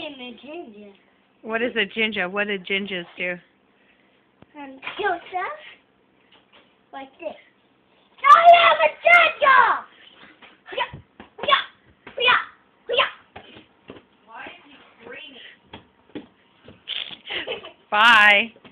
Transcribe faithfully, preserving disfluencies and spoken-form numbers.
am a ginger. What is a ginger? What did gingers do? Um, kill stuff like this. I am a ginger! Yeah, yeah, yeah, yeah. Bye.